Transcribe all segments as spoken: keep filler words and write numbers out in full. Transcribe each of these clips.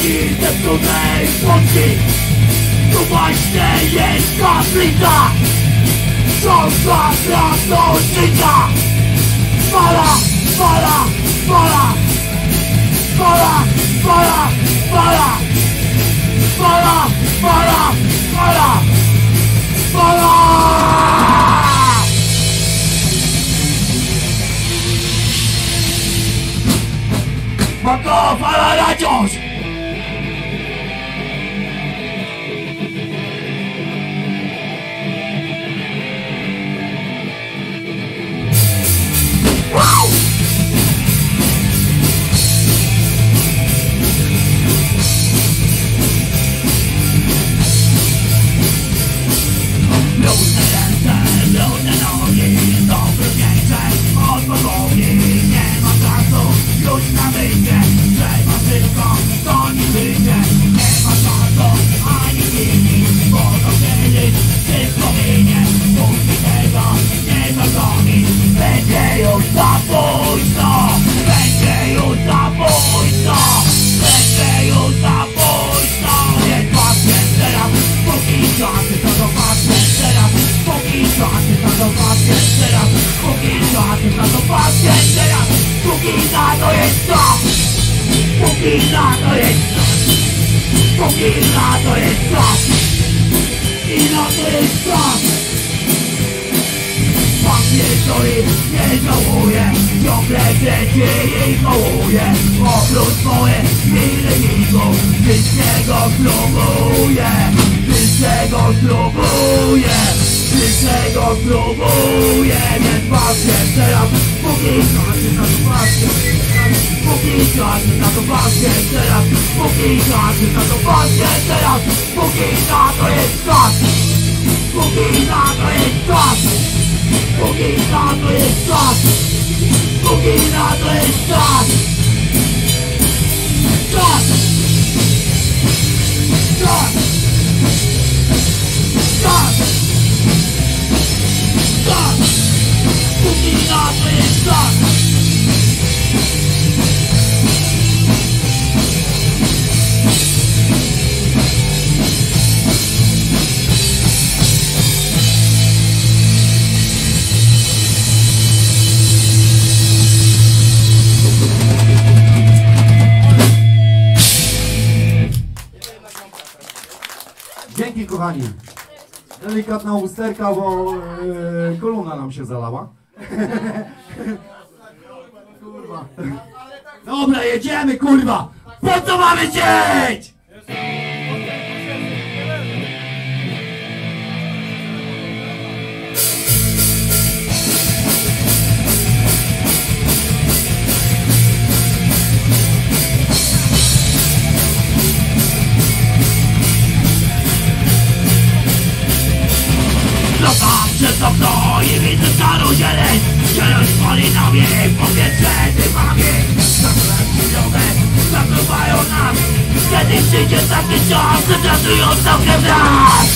Polski, zepsutej Polski. Tu właśnie jest kaplica, książka prawdą życia. Fala, fala, fala, fala, fala, fala, fala, fala, fala, fala. Maka fala radios. Dzięki, kochani. Delikatna usterka, bo yy, kolumna nam się zalała. Kurwa. Dobra, jedziemy, kurwa! Po co mamy dzieć? Latam przez okno i widzę starą zieleń. Zieleń spali na mnie, powietrze dymami. Zacząłem chwilowe, zakrywają nas. Kiedy przyjdzie taki czas, wytratują całkiem raz.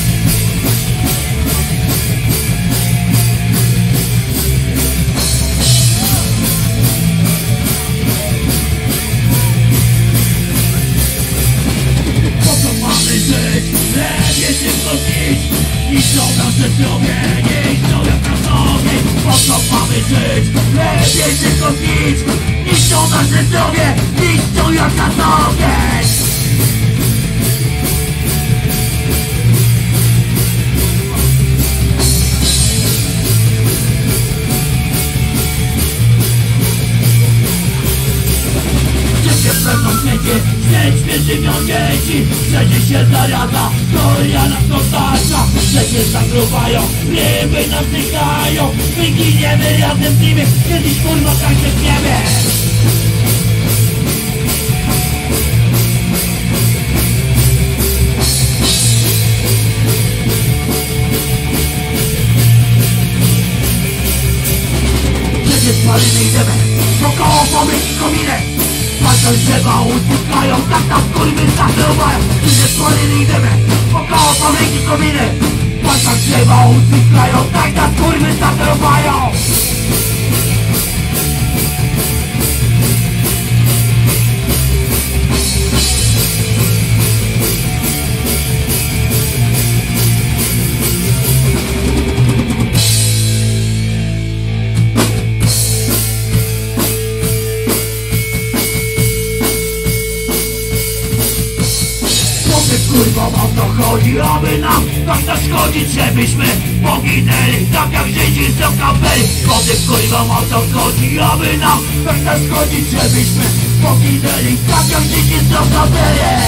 Po co mamy żyć? Lepiej szybko znić. Niszczą nasze zdrowie, niszczą jak nas ogień. Po co mamy żyć? Lepiej szybko znić. Niszczą nasze zdrowie, niszczą jak nas ogień. Życie w pewną świecie, śmierć śmierzymią dzieci. Wszędzie się zaraza, gloria nas otacza. Wszędzie zakruwają, ryby nam zdychają. Wyginiemy razem z nimi, kiedyś kurwa tak się śmiemy. Wszędzie spalimy idziemy, wokoło pomyki kominy. Patrzą drzewa, uciekają, tak nas kurwy zakrywają. Wszędzie spalimy idziemy, wokoło pomyki kominy. Patrzą drzewa, uciekają, tak nas kurwy zakrywają. kurwa o to chodzi, aby nam tak zaszkodzić, żebyśmy poginęli, tak jak Żydzi z kapeli. O tym kurwa o to chodzi, aby nam tak zaszkodzić, żebyśmy poginęli, tak jak Żydzi z kapeli.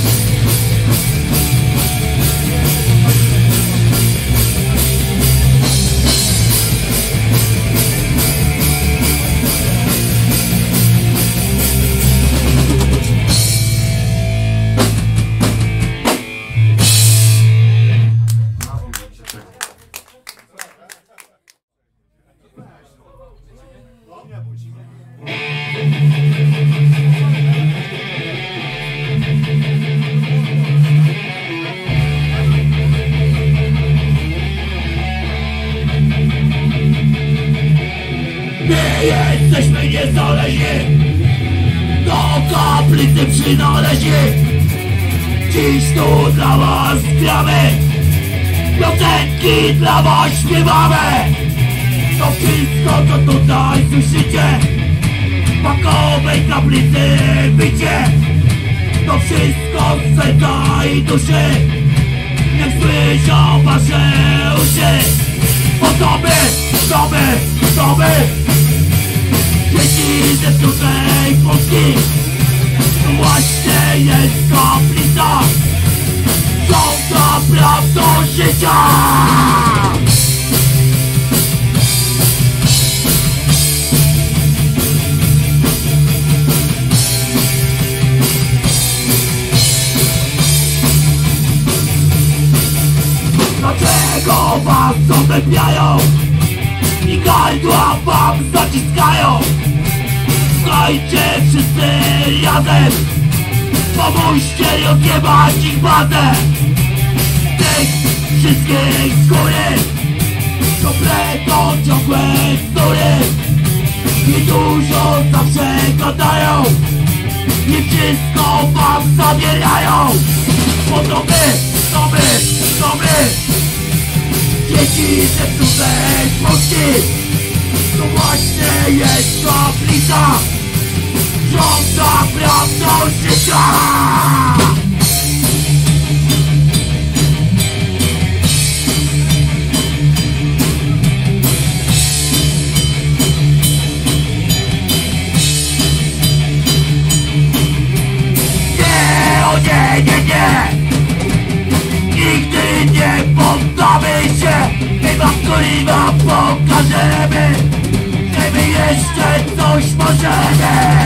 Nie jesteśmy niezależni, do kaplicy przynaleźni. Dziś tu dla was gramy, piosenki dla was śpiewamy. To wszystko, co tutaj słyszycie, w pakowej kaplicy wyjdzie. To wszystko z serca i duszy, niech słyszą wasze uszy. Bo to my, to my, to my, dzieci zepsutej Polski. To właśnie jest kaplica, żąda prawdą życia. Dlaczego was odlepiają i gardła wam zaciskają? Słuchajcie wszyscy razem, pomóżcie rozjebać ich bazę. Tych wszystkich z góry, kompletą ciągłe bzdury. I dużo zawsze gadają i wszystko wam zabierają. Bo to my, to my, to my, dzieci zepsutej Polski. To właśnie jest kaplica, żąda prawdą życia. Nie, o nie, nie, nie, nigdy nie poddamy się. My wam kurwa pokażemy, że my jeszcze coś możemy.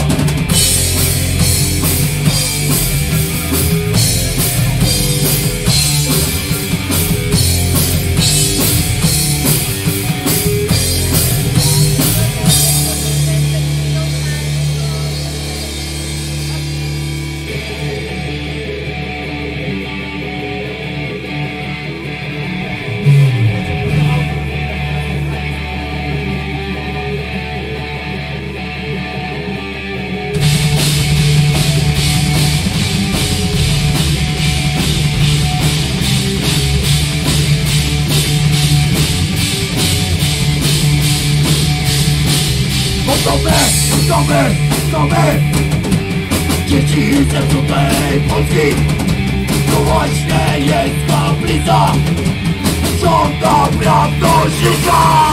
To my, to my, to my, dzieci zepsutej Polski. To właśnie jest kaplica, żąda prawdą życia.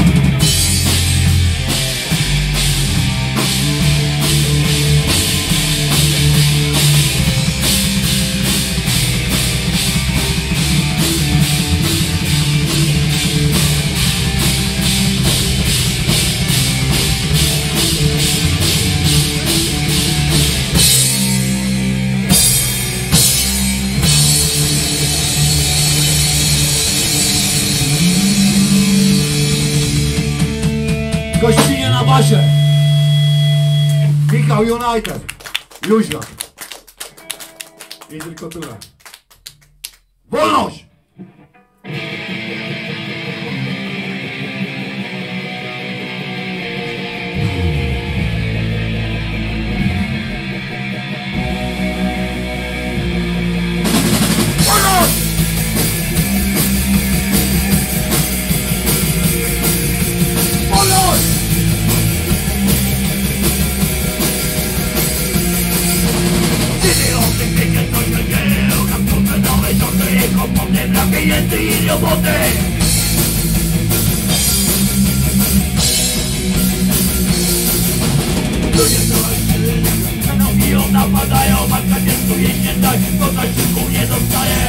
Gościnie na basie Michał United, Jóźwiak i tylko tyle. Wolność! Ty o tym wiecie, co się dzieje. wody. Ludzie coraz na biją, napadają, matka dziecku jej nie daj, bo zasiłku nie dostaje.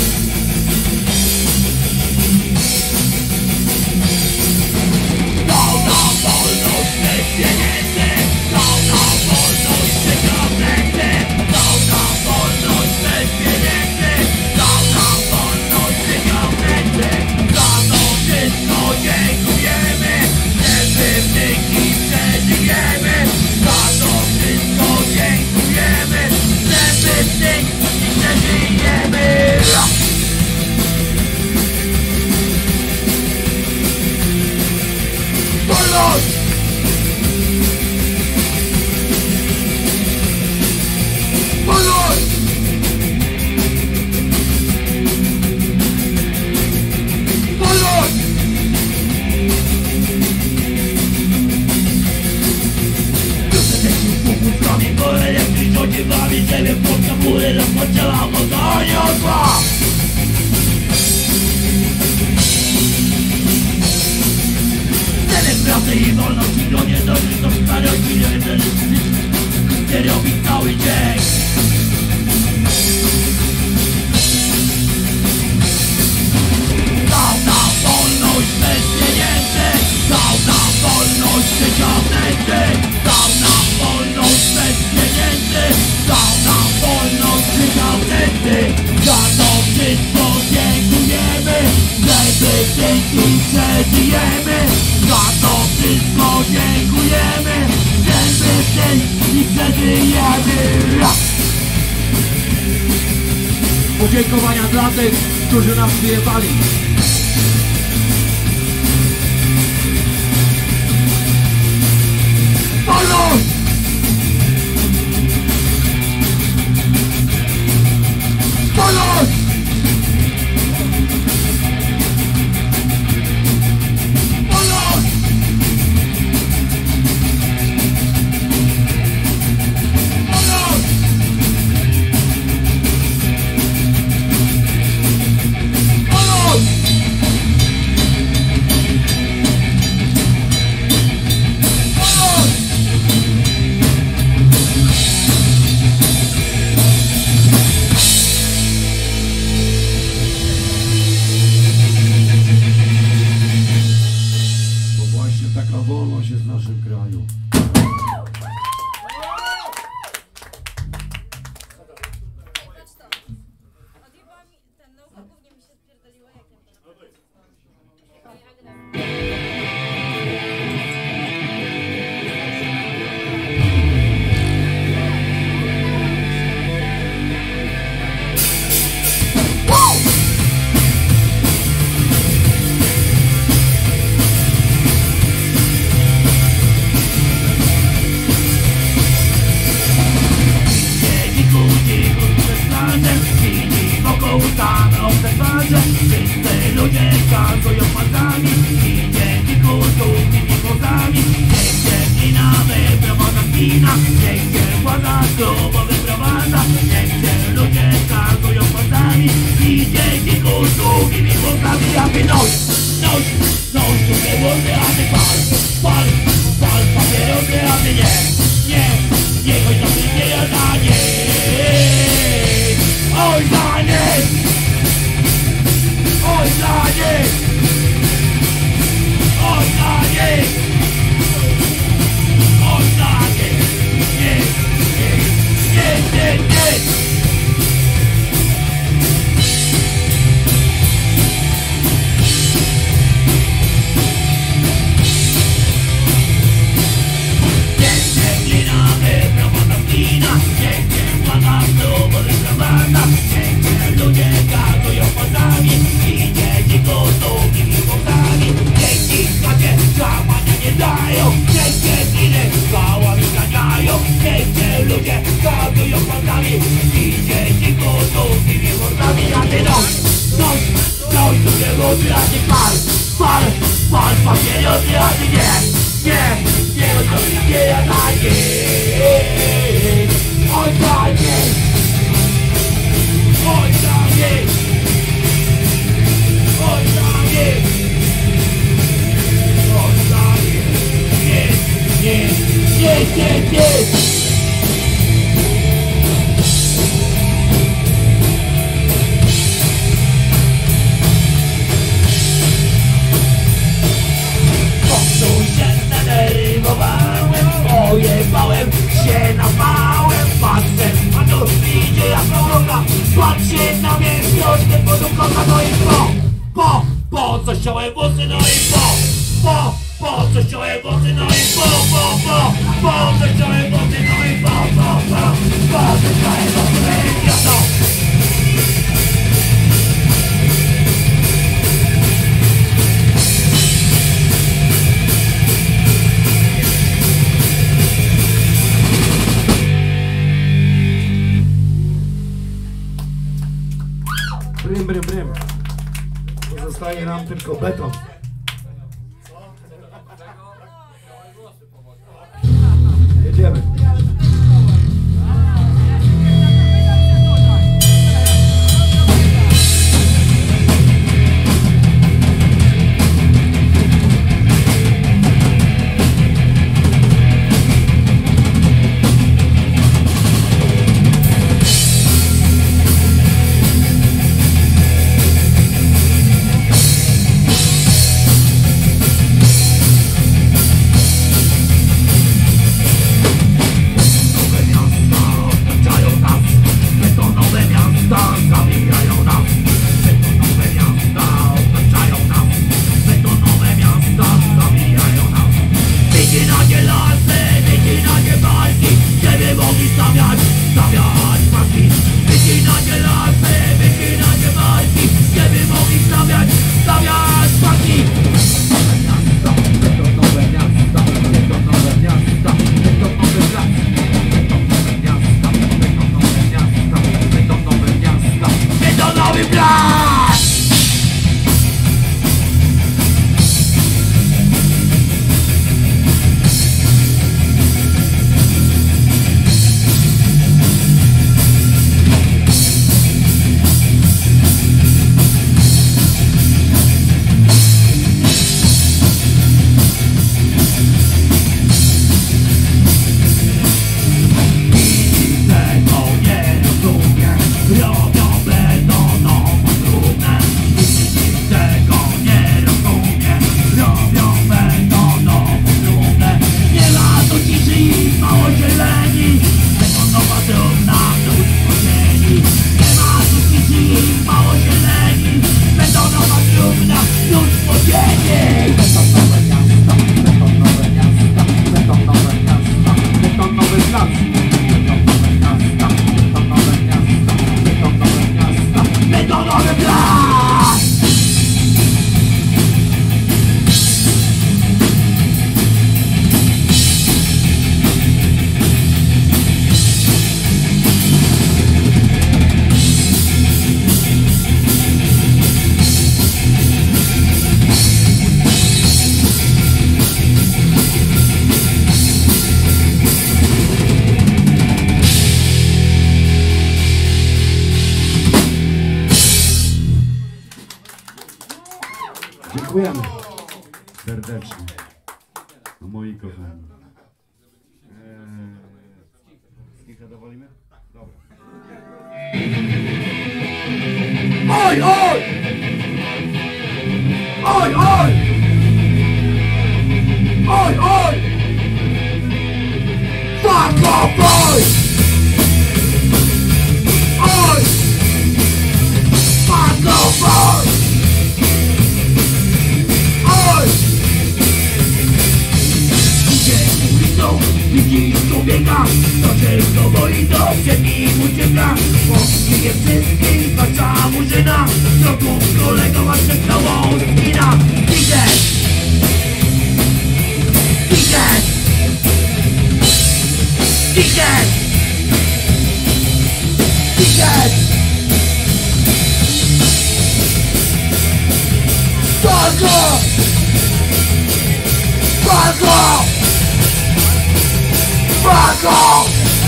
Dał nam wolność bez pieniędzy, dał nam wolność bez pieniędzy, dał nam wolność bez pieniędzy, dał nam wolność bez pieniędzy. Za to wszystko dziękujemy, niewybnyki przeżyjemy. Za to wszystko dziękujemy, niewybnyki przeżyjemy. Wolność! Wolność! Wolność! Pupuskami po elektryczną dziewami, ciebie Polska góry rozpoczęła poznanie osła. Pracy i wolności do niedolnych, do starości, nie robi cały dzień. Dał nam wolność bez pieniędzy, dał nam wolność życia nędzy, dał nam wolność bez pieniędzy, dał nam wolność życia nędzy. Za to wszystko dziękujemy, żeby dzięki przeżyjemy. Za to wszystko dziękujemy, żeby dzięki przeżyjemy. Podziękowania dla tych, którzy nas wyjebali. Wolność! Wolność! Taka wolność jest w naszym kraju. Wszyscy ludzie wskazują palcami i dzięki kulturnymi głosami. Niech się inamy, prowadza kina, niech się władza klubo wyprowadza. Niech się ludzie wskazują palcami i dzięki kulturnymi głosami. Jakie noś, noś, noś, drugie głosy, a ty pal, pal, pal, papierosy, a ty nie, nie, nie, choć to ty nie jada, nie. Oj, za nie! Oj, dla nich! Oj, dla nich! Oj, dla nich! Nie, nie, nie, nie, nie! Niech się klinamy, promoda kina, niech się władza w klubu wyprowadza, niech się ludzie gadują palcami i dzieci kulturnymi głosami. Dzieci skacie działania nie dają, niech się kiny skałami ganiają, niech się ludzie gadują palcami i dzieci kulturnymi głosami. A ty noś, noś, noś, drugie głosy, a ty pal, pal, pal, pal, pieniądze, a ty nie, nie, nie, to nie, nie, ja na nie. Oj, dla nich! Oj, dla nich! Oj, ściąłem włosy, no i po, po, po co ściąłem włosy, no i po, po, po, po co ściąłem włosy, no i po, po, po, po co ściąłem włosy, no i idioto. Brym, brym, brym. Pozostaje nam tylko beton. Jedziemy. Dziękujemy serdecznie, no moi kochani. Eee, zadowolimy? Dobra. Oj, oj! Oj, oj! Oj, oj! Fuck off, boy! Oj! Fuck off, boy! Widzisz człowieka, to się go boi, to przed nim ucieka. Właściwie wszystkich wasza murzyna, kroków kolegą, a przed całą spina. Ticket! Ticket! Ticket! Ticket! Walko! Walko! Walko!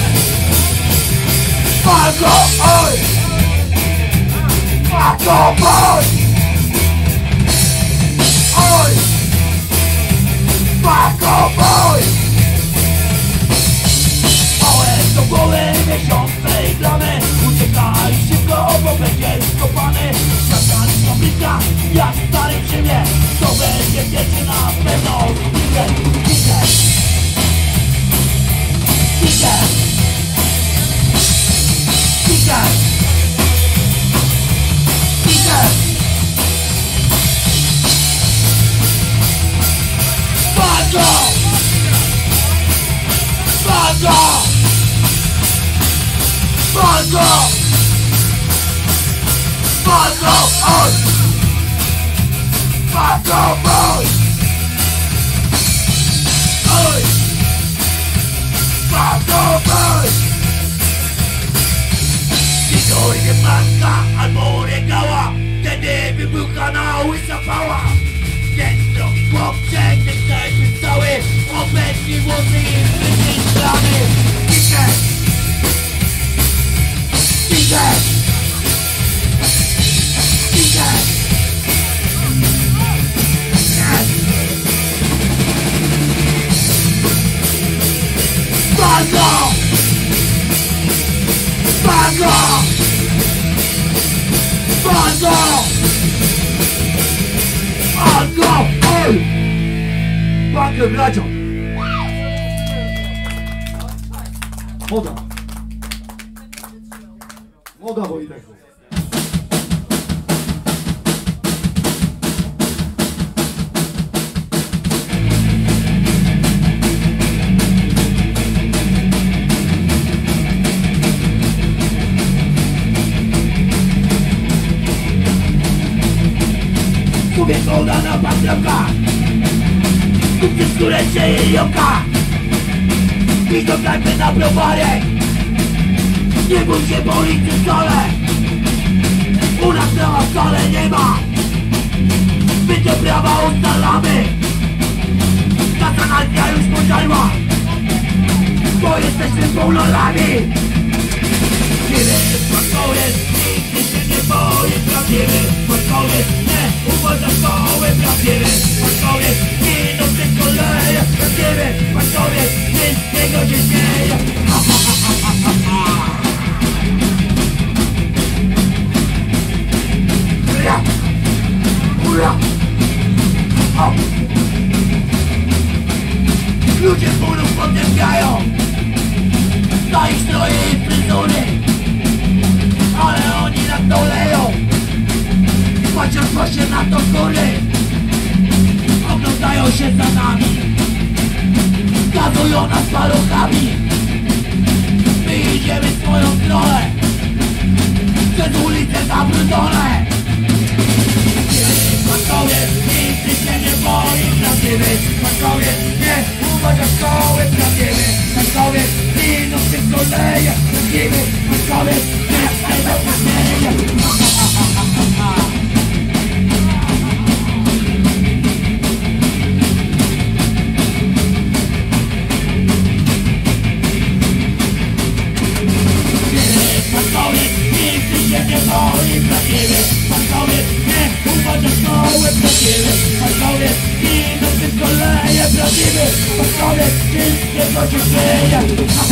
Walko! Oj! Walko! Oj! Oj! Walko! Oj! Małe do głowy miesiące i plamy. Uciekaj szybko, bo będziesz skopany. Szatan fabryka, jak w starym Rzymie. To będzie pierwszy na pewno. Ticket! Ticket! Ticket! Ticket! Ticket! Walko! Walko! Oj! Walko! Oj! Oj! Walko! Oj! Gdy dojdzie matka albo regała, wtedy wybucha na łysa pała. Więc to chłopcze, gdy jesteśmy cały, obecni włosy i zbytnie strany. Piszę! Piszę! Piszę! Bango! Bango! Bango! Bango! Oj! Bango bracio! Woda! Woda, Wojtek! Woda na patrioka, kupcie skórę się i oka. Idź do knajpy na browarek, nie bój się policji wcale. U nas prawa wcale nie ma, bycie prawa ustalamy. Kasa na dnia już pożarła, bo jesteśmy pololami. Prawdziwy smakowiec, nigdy się nie boję. Prawdziwy smakowiec, nie uważa szkoły. Prawdziwy smakowiec, idą w koleje. Prawdziwy smakowiec, nic z niego się śmieje. Ha, ha, ha, ha, ha, ha. Ura! Ura! O! Ludzie bólów potępiają za ich stroje i fryzury, ale oni na to leją, patrzą się na to góry, oglądają się za nami, gazują nas paluchami. My idziemy swoją stronę, przez ulicę zabrudzone. Smakowiec, nigdy się nie boi. Prawdziwy smakowiec, nie uważa szkoły. Prawdziwy smakowiec, idą się koleje. Prawdziwy smakowiec, nie z tego się śmieje. Smakowiec, nigdy się nie boi. Prawdziwy smakowiec, nie uważa szkoły. Prawdziwy smakowiec, idą się koleje. Prawdziwy smakowiec, nic z tego się śmieje.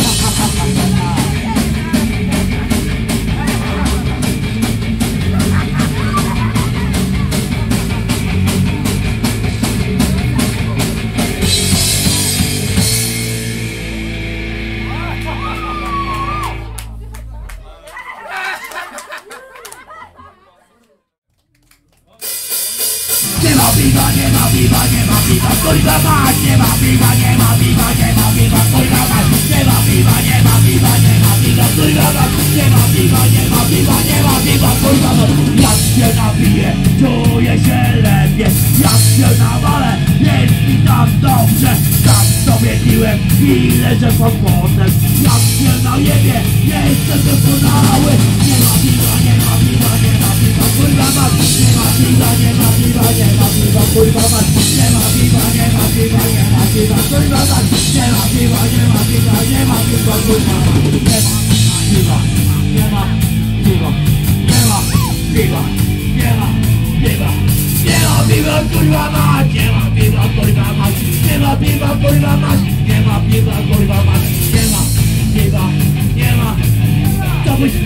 Nie ma piwa, nie ma piwa, nie ma piwa, kurwa mać. Nie ma piwa, nie ma piwa, nie ma piwa, kurwa mać. Nie ma piwa, nie ma piwa, nie ma piwa, kurwa mać. Nie ma piwa, nie ma piwa, nie ma piwa, kurwa mać. Jak się napiję, czuję się lepiej. Jak się nawalę, jest mi tam dobrze. Tak sobie piłem i leżę pod płotem. Jak się najebie, jestem doskonały. Nie ma piwa, nie ma piwa, nie ma piwa, kurwa mać. Nie ma piwa, nie ma piwa, nie ma piwa, kurwa mać. Nie ma piwa, nie ma piwa, nie ma piwa, kurwa mać. Nie ma piwa, nie ma piwa, nie ma piwa, kurwa mać. Nie ma piwa, nie ma piwa, nie ma piwa, nie ma piwa. Nie ma piwa, kurwa mać. Nie ma piwa, kurwa mać. Nie ma piwa, kurwa mać. Nie ma piwa, kurwa mać. Nie ma piwa, nie ma. Co by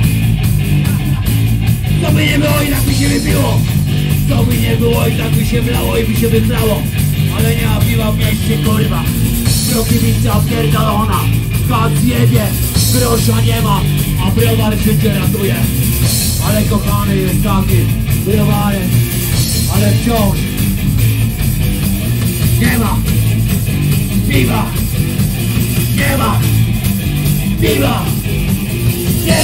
Co by nie było i tak by się wypiło. Co by nie było i tak by się wlało i by się wychlało. Ale nie ma piwa w mieście, kurwa. Prokiwica pierdolona, gaz jebie, grosza nie ma, a browar życie ratuje. Ale kochany jest taki browarem, ale wciąż nie ma piwa, nie ma piwa, nie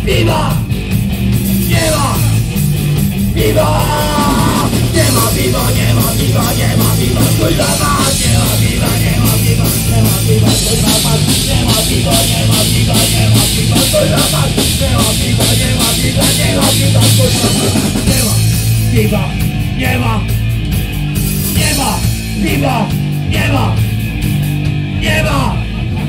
piwa! Nie ma! Piwa! Nie ma piwa, nie ma piwa, nie ma piwa, kurwa mać! Nie ma piwa, nie ma piwa, nie ma piwa, kurwa mać! Nie ma piwa, nie ma piwa, nie ma piwa, kurwa mać! Nie ma piwa, nie ma piwa, nie ma piwa, kurwa mać! Nie ma piwa, nie ma! Nie ma piwa, nie ma! Nie ma!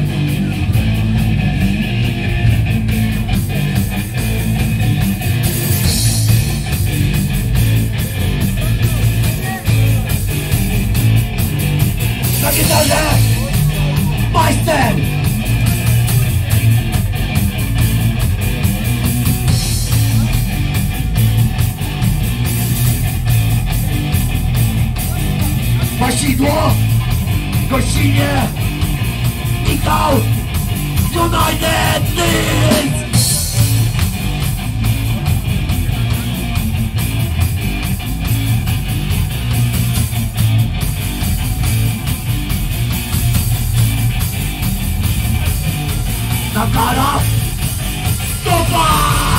Na gitarze Majster! Wasidło Gościnie Michał United Leeds! Nakara Stopa!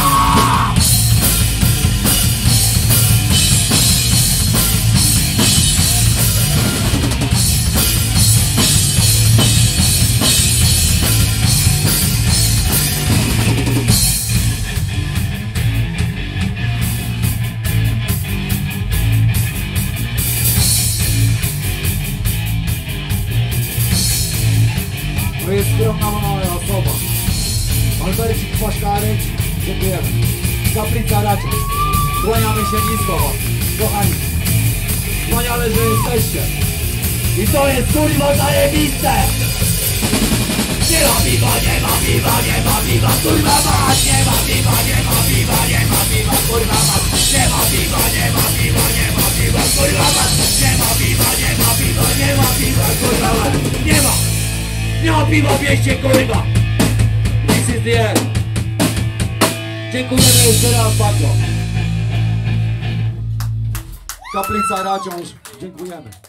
To jest skromna mała osoba. Albercik Płaszkarek, dziękujemy. Kaplica Raczek, kłaniamy się nisko wam, kochani. Wspaniale, że jesteście. I to jest kurwa zajebiste! Nie ma piwa, nie ma piwa, nie ma piwa, kurwa mać! Nie ma piwa, nie ma piwa, nie ma piwa, kurwa mać! Nie ma piwa, nie ma piwa, nie ma piwa, kurwa mać! Nie ma piwa, nie ma piwa, nie ma piwa, kurwa mać! Nie ma! Nie ma piwa w mieście, kurwa! This is the end. Dziękujemy jeszcze raz bardzo. Kaplica Raciąż, dziękujemy.